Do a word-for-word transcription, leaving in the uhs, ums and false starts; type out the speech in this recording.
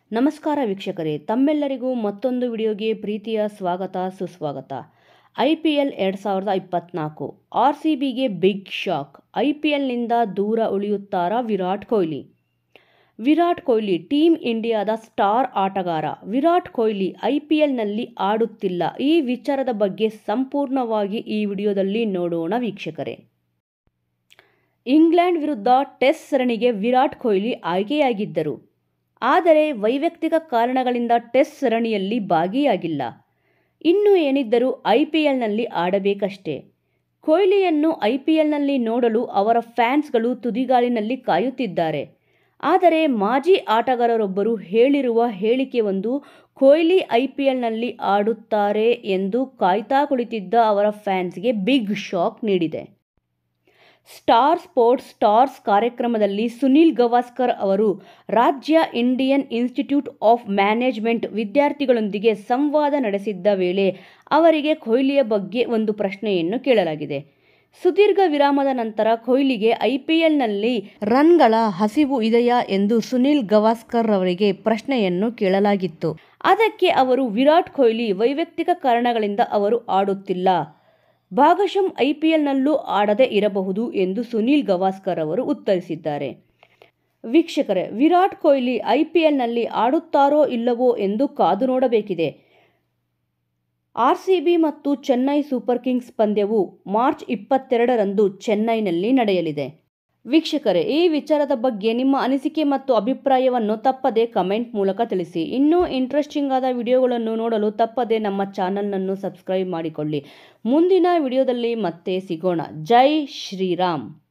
ನಮಸ್ಕಾರ ವೀಕ್ಷಕರೇ, ತಮ್ಮೆಲ್ಲರಿಗೂ ಮತ್ತೊಂದು ವಿಡಿಯೋಗೆ ಪ್ರೀತಿಯ ಸ್ವಾಗತ ಸುಸ್ವಾಗತ. ಐ ಪಿ ಎಲ್ ಎರಡು ಸಾವಿರದ ಇಪ್ಪತ್ತ್ನಾಲ್ಕು ಆರ್ ಸಿ ಬಿಗೆ ಬಿಗ್ ಶಾಕ್. ಐ ಪಿ ಎಲ್ನಿಂದ ದೂರ ಉಳಿಯುತ್ತಾರಾ ವಿರಾಟ್ ಕೊಹ್ಲಿ? ವಿರಾಟ್ ಕೊಹ್ಲಿ ಟೀಮ್ ಇಂಡಿಯಾದ ಸ್ಟಾರ್ ಆಟಗಾರ. ವಿರಾಟ್ ಕೊಹ್ಲಿ ಐ ಪಿ ಎಲ್ನಲ್ಲಿ ಆಡುತ್ತಿಲ್ಲ. ಈ ವಿಚಾರದ ಬಗ್ಗೆ ಸಂಪೂರ್ಣವಾಗಿ ಈ ವಿಡಿಯೋದಲ್ಲಿ ನೋಡೋಣ ವೀಕ್ಷಕರೇ. ಇಂಗ್ಲೆಂಡ್ ವಿರುದ್ಧ ಟೆಸ್ಟ್ ಸರಣಿಗೆ ವಿರಾಟ್ ಕೊಹ್ಲಿ ಆಯ್ಕೆಯಾಗಿದ್ದರು. ಆದರೆ ವೈಯಕ್ತಿಕ ಕಾರಣಗಳಿಂದ ಟೆಸ್ಟ್ ಸರಣಿಯಲ್ಲಿ ಭಾಗಿಯಾಗಿಲ್ಲ. ಇನ್ನು ಏನಿದ್ದರೂ ಐ ಪಿ ಎಲ್ನಲ್ಲಿ ಆಡಬೇಕಷ್ಟೇ. ಕೊಹ್ಲಿಯನ್ನು ಐ ಪಿ ಎಲ್ನಲ್ಲಿ ನೋಡಲು ಅವರ ಫ್ಯಾನ್ಸ್ಗಳು ತುದಿಗಾಲಿನಲ್ಲಿ ಕಾಯುತ್ತಿದ್ದಾರೆ. ಆದರೆ ಮಾಜಿ ಆಟಗಾರರೊಬ್ಬರು ಹೇಳಿರುವ ಹೇಳಿಕೆಯೊಂದು ಕೊಹ್ಲಿ ಐ ಪಿ ಎಲ್ನಲ್ಲಿ ಆಡುತ್ತಾರೆ ಎಂದು ಕಾಯ್ತಾ ಕುಳಿತಿದ್ದ ಅವರ ಫ್ಯಾನ್ಸ್ಗೆ ಬಿಗ್ ಶಾಕ್ ನೀಡಿದೆ. ಸ್ಟಾರ್ ಸ್ಪೋರ್ಟ್ಸ್ ಸ್ಟಾರ್ಸ್ ಕಾರ್ಯಕ್ರಮದಲ್ಲಿ ಸುನಿಲ್ ಗವಾಸ್ಕರ್ ಅವರು ರಾಜ್ಯ ಇಂಡಿಯನ್ ಇನ್ಸ್ಟಿಟ್ಯೂಟ್ ಆಫ್ ಮ್ಯಾನೇಜ್ಮೆಂಟ್ ವಿದ್ಯಾರ್ಥಿಗಳೊಂದಿಗೆ ಸಂವಾದ ನಡೆಸಿದ್ದ ವೇಳೆ ಅವರಿಗೆ ಕೊಹ್ಲಿಯ ಬಗ್ಗೆ ಒಂದು ಪ್ರಶ್ನೆಯನ್ನು ಕೇಳಲಾಗಿದೆ. ಸುದೀರ್ಘ ವಿರಾಮದ ನಂತರ ಕೊಹ್ಲಿಗೆ ಐ ಪಿ ಎಲ್ನಲ್ಲಿ ರನ್ಗಳ ಹಸಿವು ಇದೆಯಾ ಎಂದು ಸುನಿಲ್ ಗವಾಸ್ಕರ್ ಅವರಿಗೆ ಪ್ರಶ್ನೆಯನ್ನು ಕೇಳಲಾಗಿತ್ತು. ಅದಕ್ಕೆ ಅವರು ವಿರಾಟ್ ಕೊಹ್ಲಿ ವೈಯಕ್ತಿಕ ಕಾರಣಗಳಿಂದ ಅವರು ಆಡುತ್ತಿಲ್ಲ, ಭಾಗಶಃ ಐ ಪಿ ಎಲ್ನಲ್ಲೂ ಆಡದೇ ಇರಬಹುದು ಎಂದು ಸುನಿಲ್ ಗವಾಸ್ಕರ್ ಅವರು ಉತ್ತರಿಸಿದ್ದಾರೆ. ವೀಕ್ಷಕರೇ, ವಿರಾಟ್ ಕೊಹ್ಲಿ ಐ ಪಿ ಎಲ್ನಲ್ಲಿ ಆಡುತ್ತಾರೋ ಇಲ್ಲವೋ ಎಂದು ಕಾದು ನೋಡಬೇಕಿದೆ. ಆರ್ ಸಿ ಬಿ ಮತ್ತು ಚೆನ್ನೈ ಸೂಪರ್ ಕಿಂಗ್ಸ್ ಪಂದ್ಯವು ಮಾರ್ಚ್ ಇಪ್ಪತ್ತೆರಡರಂದು ಚೆನ್ನೈನಲ್ಲಿ ನಡೆಯಲಿದೆ. ವೀಕ್ಷಕರೇ, ಈ ವಿಚಾರದ ಬಗ್ಗೆ ನಿಮ್ಮ ಅನಿಸಿಕೆ ಮತ್ತು ಅಭಿಪ್ರಾಯವನ್ನು ತಪ್ಪದೆ ಕಮೆಂಟ್ ಮೂಲಕ ತಿಳಿಸಿ. ಇನ್ನೂ ಇಂಟ್ರೆಸ್ಟಿಂಗ್ ಆದ ವಿಡಿಯೋಗಳನ್ನು ನೋಡಲು ತಪ್ಪದೆ ನಮ್ಮ ಚಾನಲ್ನನ್ನು ಸಬ್ಸ್ಕ್ರೈಬ್ ಮಾಡಿಕೊಳ್ಳಿ. ಮುಂದಿನ ವಿಡಿಯೋದಲ್ಲಿ ಮತ್ತೆ ಸಿಗೋಣ. ಜೈ ಶ್ರೀರಾಮ್.